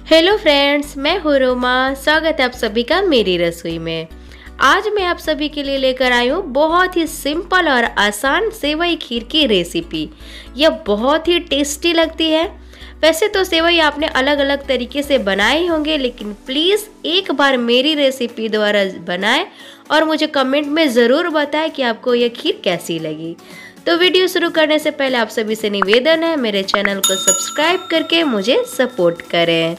Hello friends, मैं हूँ रोमा। स्वागत है आप सभी का मेरी रसोई में। आज मैं आप सभी के लिए लेकर आई हूँ बहुत ही सिंपल और आसान सेवई खीर की रेसिपी। यह बहुत ही टेस्टी लगती है। वैसे तो सेवई आपने अलग अलग तरीके से बनाए होंगे, लेकिन प्लीज़ एक बार मेरी रेसिपी द्वारा बनाएं और मुझे कमेंट में ज़रूर बताएं कि आपको यह खीर कैसी लगी। तो वीडियो शुरू करने से पहले आप सभी से निवेदन है, मेरे चैनल को सब्सक्राइब करके मुझे सपोर्ट करें।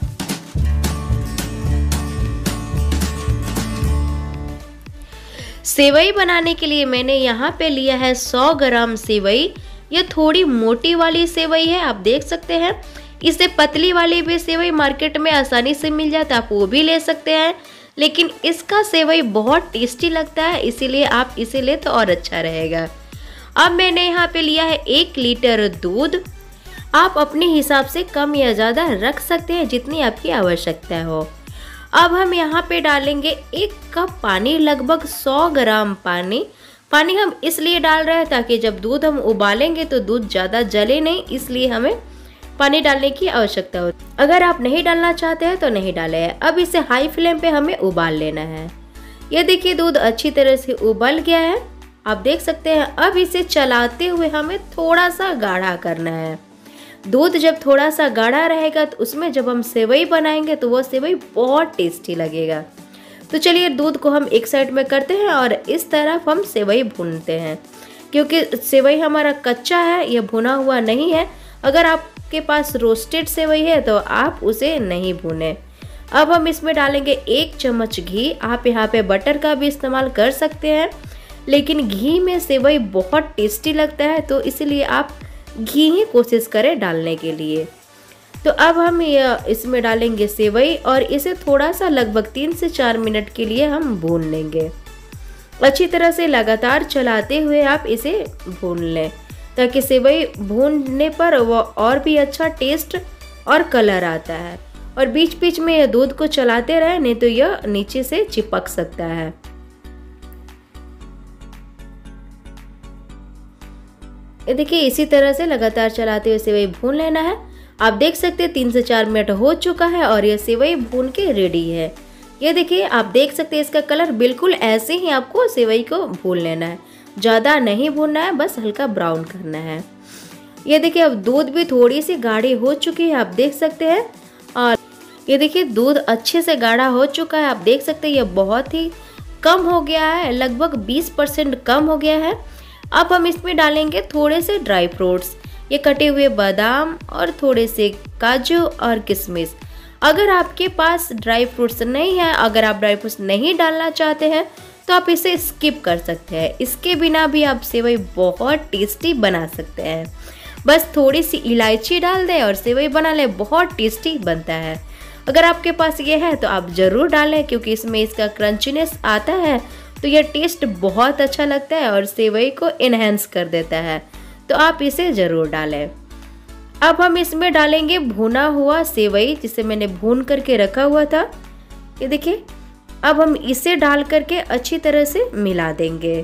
सेवई बनाने के लिए मैंने यहाँ पे लिया है 100 ग्राम सेवई। ये थोड़ी मोटी वाली सेवई है, आप देख सकते हैं। इससे पतली वाली भी सेवई मार्केट में आसानी से मिल जाता है, आप वो भी ले सकते हैं। लेकिन इसका सेवई बहुत टेस्टी लगता है, इसीलिए आप इसे ले तो और अच्छा रहेगा। अब मैंने यहाँ पे लिया है 1 लीटर दूध। आप अपने हिसाब से कम या ज़्यादा रख सकते हैं, जितनी आपकी आवश्यकता हो। अब हम यहाँ पे डालेंगे 1 कप पानी, लगभग 100 ग्राम पानी। पानी हम इसलिए डाल रहे हैं ताकि जब दूध हम उबालेंगे तो दूध ज़्यादा जले नहीं, इसलिए हमें पानी डालने की आवश्यकता होती है। अगर आप नहीं डालना चाहते हैं तो नहीं डालें। अब इसे हाई फ्लेम पे हमें उबाल लेना है। ये देखिए दूध अच्छी तरह से उबल गया है, आप देख सकते हैं। अब इसे चलाते हुए हमें थोड़ा सा गाढ़ा करना है। दूध जब थोड़ा सा गाढ़ा रहेगा तो उसमें जब हम सेवई बनाएंगे तो वो सेवई बहुत टेस्टी लगेगा। तो चलिए दूध को हम एक साइड में करते हैं और इस तरफ हम सेवई भूनते हैं, क्योंकि सेवई हमारा कच्चा है, ये भुना हुआ नहीं है। अगर आपके पास रोस्टेड सेवई है तो आप उसे नहीं भूनें। अब हम इसमें डालेंगे 1 चम्मच घी। आप यहाँ पे बटर का भी इस्तेमाल कर सकते हैं, लेकिन घी में सेवई बहुत टेस्टी लगता है, तो इसलिए आप घी ही कोशिश करें डालने के लिए। तो अब हम इसमें डालेंगे सेवई और इसे थोड़ा सा लगभग 3 से 4 मिनट के लिए हम भून लेंगे। अच्छी तरह से लगातार चलाते हुए आप इसे भून लें, ताकि सेवई भूनने पर वो और भी अच्छा टेस्ट और कलर आता है। और बीच बीच में यह दूध को चलाते रहें, नहीं तो यह नीचे से चिपक सकता है। देखिए इसी तरह से लगातार चलाते हुए सेवई भून लेना है। आप देख सकते हैं 3 से 4 मिनट हो चुका है और ये सेवई भून के रेडी है। ये देखिए आप देख सकते हैं इसका कलर बिल्कुल ऐसे ही आपको सेवई को भून लेना है, ज़्यादा नहीं भूनना है, बस हल्का ब्राउन करना है। ये देखिए अब दूध भी थोड़ी सी गाढ़ी हो चुकी है, आप देख सकते हैं। और ये देखिए दूध अच्छे से गाढ़ा हो चुका है, आप देख सकते हैं। ये बहुत ही कम हो गया है, लगभग 20% कम हो गया है। अब हम इसमें डालेंगे थोड़े से ड्राई फ्रूट्स, ये कटे हुए बादाम और थोड़े से काजू और किशमिश। अगर आपके पास ड्राई फ्रूट्स नहीं है, अगर आप ड्राई फ्रूट्स नहीं डालना चाहते हैं तो आप इसे स्किप कर सकते हैं। इसके बिना भी आप सेवई बहुत टेस्टी बना सकते हैं। बस थोड़ी सी इलायची डाल दें और सेवई बना लें, बहुत टेस्टी बनता है। अगर आपके पास ये है तो आप ज़रूर डालें, क्योंकि इसमें इसका क्रंचीनेस आता है, तो यह टेस्ट बहुत अच्छा लगता है और सेवई को इन्हेंस कर देता है। तो आप इसे ज़रूर डालें। अब हम इसमें डालेंगे भुना हुआ सेवई, जिसे मैंने भून करके रखा हुआ था। ये देखिए अब हम इसे डाल करके अच्छी तरह से मिला देंगे।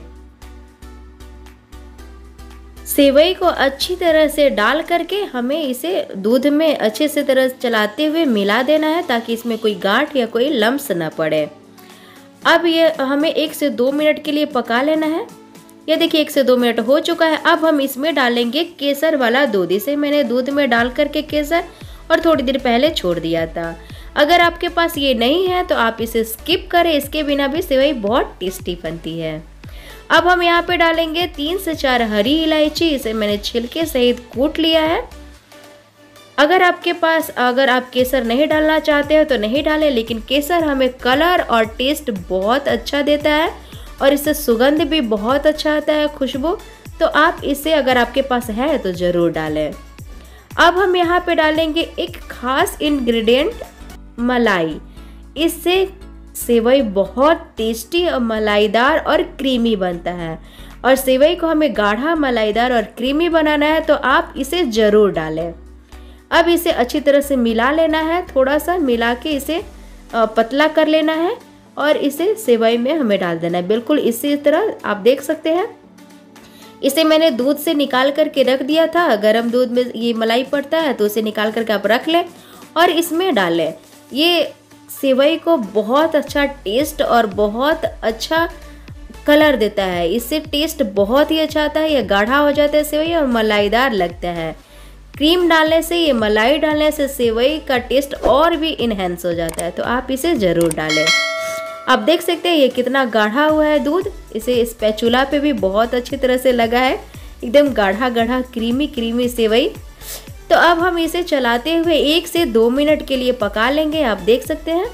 सेवई को अच्छी तरह से डाल करके हमें इसे दूध में अच्छे से तरह चलाते हुए मिला देना है, ताकि इसमें कोई गांठ या कोई लम्स ना पड़े। अब ये हमें 1 से 2 मिनट के लिए पका लेना है। ये देखिए 1 से 2 मिनट हो चुका है। अब हम इसमें डालेंगे केसर वाला दूध। इसे मैंने दूध में डाल करके केसर और थोड़ी देर पहले छोड़ दिया था। अगर आपके पास ये नहीं है तो आप इसे स्किप करें, इसके बिना भी सेवई बहुत टेस्टी बनती है। अब हम यहाँ पे डालेंगे 3 से 4 हरी इलायची, इसे मैंने छिलके सहित कूट लिया है। अगर आप केसर नहीं डालना चाहते हो तो नहीं डालें, लेकिन केसर हमें कलर और टेस्ट बहुत अच्छा देता है और इससे सुगंध भी बहुत अच्छा आता है, खुशबू। तो आप इसे अगर आपके पास है तो ज़रूर डालें। अब हम यहाँ पे डालेंगे एक खास इंग्रेडिएंट, मलाई। इससे सेवई बहुत टेस्टी और मलाईदार और क्रीमी बनता है। और सेवई को हमें गाढ़ा, मलाईदार और क्रीमी बनाना है, तो आप इसे ज़रूर डालें। अब इसे अच्छी तरह से मिला लेना है, थोड़ा सा मिला के इसे पतला कर लेना है और इसे सेवई में हमें डाल देना है, बिल्कुल इसी तरह। आप देख सकते हैं इसे मैंने दूध से निकाल करके रख दिया था। गर्म दूध में ये मलाई पड़ता है तो उसे निकाल करके आप रख लें और इसमें डालें। ये सेवई को बहुत अच्छा टेस्ट और बहुत अच्छा कलर देता है, इससे टेस्ट बहुत ही अच्छा आता है। ये गाढ़ा हो जाता है सेवई और मलाईदार लगता है। क्रीम डालने से, ये मलाई डालने से सेवई का टेस्ट और भी इन्हेंस हो जाता है, तो आप इसे ज़रूर डालें। आप देख सकते हैं ये कितना गाढ़ा हुआ है दूध, इसे स्पैचुला पे भी बहुत अच्छी तरह से लगा है, एकदम गाढ़ा गाढ़ा क्रीमी क्रीमी सेवई। तो अब हम इसे चलाते हुए 1 से 2 मिनट के लिए पका लेंगे। आप देख सकते हैं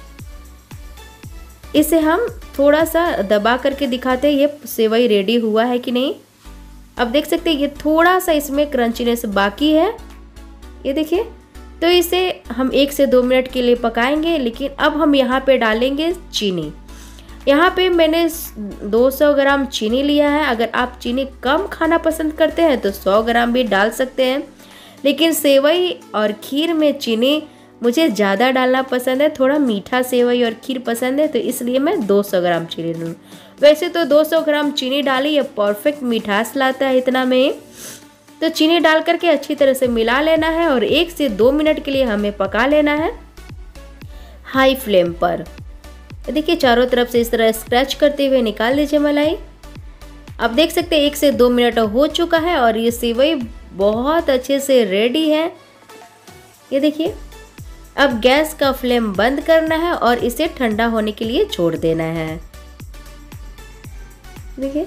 इसे हम थोड़ा सा दबा करके दिखाते हैं ये सेवई रेडी हुआ है कि नहीं। अब देख सकते हैं ये थोड़ा सा इसमें क्रंचीनेस बाकी है, ये देखिए। तो इसे हम 1 से 2 मिनट के लिए पकाएंगे। लेकिन अब हम यहाँ पे डालेंगे चीनी। यहाँ पे मैंने 200 ग्राम चीनी लिया है। अगर आप चीनी कम खाना पसंद करते हैं तो 100 ग्राम भी डाल सकते हैं, लेकिन सेवई और खीर में चीनी मुझे ज़्यादा डालना पसंद है। थोड़ा मीठा सेवई और खीर पसंद है, तो इसलिए मैं 200 ग्राम चीनी लूँ। वैसे तो 200 ग्राम चीनी डाली, ये परफेक्ट मिठास लाता है इतना में। तो चीनी डाल करके अच्छी तरह से मिला लेना है और 1 से 2 मिनट के लिए हमें पका लेना है हाई फ्लेम पर। देखिए चारों तरफ से इस तरह स्क्रैच करते हुए निकाल लीजिए मलाई। आप देख सकते हैं 1 से 2 मिनट हो चुका है और ये सेवई बहुत अच्छे से रेडी है। ये देखिए, अब गैस का फ्लेम बंद करना है और इसे ठंडा होने के लिए छोड़ देना है। देखिए,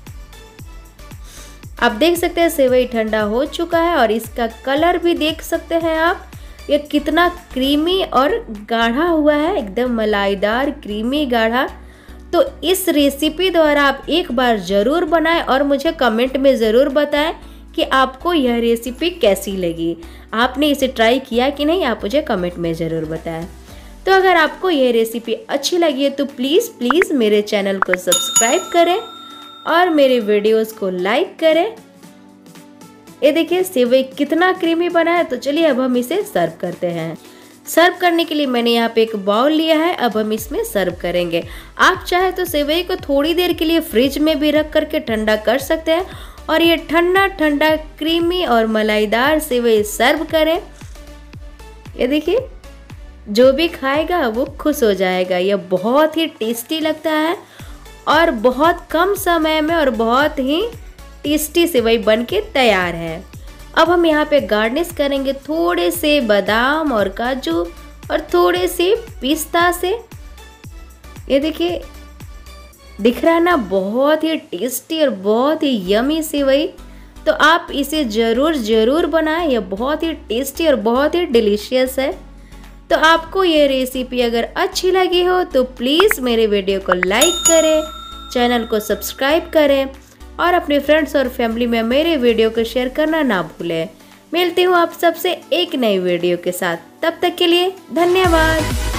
आप देख सकते हैं सेवई ठंडा हो चुका है और इसका कलर भी देख सकते हैं आप, ये कितना क्रीमी और गाढ़ा हुआ है, एकदम मलाईदार क्रीमी गाढ़ा। तो इस रेसिपी द्वारा आप एक बार ज़रूर बनाएं और मुझे कमेंट में ज़रूर बताएं कि आपको यह रेसिपी कैसी लगी। आपने इसे ट्राई किया कि नहीं, आप मुझे कमेंट में ज़रूर बताएं। तो अगर आपको यह रेसिपी अच्छी लगी है तो प्लीज़ मेरे चैनल को सब्सक्राइब करें और मेरे वीडियोस को लाइक करें। ये देखिए सेवई कितना क्रीमी बना है। तो चलिए अब हम इसे सर्व करते हैं। सर्व करने के लिए मैंने यहाँ पे एक बाउल लिया है, अब हम इसमें सर्व करेंगे। आप चाहे तो सेवई को थोड़ी देर के लिए फ्रिज में भी रख करके ठंडा कर सकते हैं और ये ठंडा ठंडा क्रीमी और मलाईदार सेवई सर्व करें। ये देखिए, जो भी खाएगा वो खुश हो जाएगा। यह बहुत ही टेस्टी लगता है और बहुत कम समय में और बहुत ही टेस्टी सेवई बनके तैयार है। अब हम यहाँ पे गार्निश करेंगे थोड़े से बादाम और काजू और थोड़े से पिस्ता से। ये देखिए, दिख रहा है ना, बहुत ही टेस्टी और बहुत ही यमी सेवई। तो आप इसे ज़रूर बनाएं, यह बहुत ही टेस्टी और बहुत ही डिलीशियस है। तो आपको ये रेसिपी अगर अच्छी लगी हो तो प्लीज़ मेरे वीडियो को लाइक करें, चैनल को सब्सक्राइब करें और अपने फ्रेंड्स और फैमिली में मेरे वीडियो को शेयर करना ना भूलें। मिलती हूँ आप सबसे एक नई वीडियो के साथ, तब तक के लिए धन्यवाद।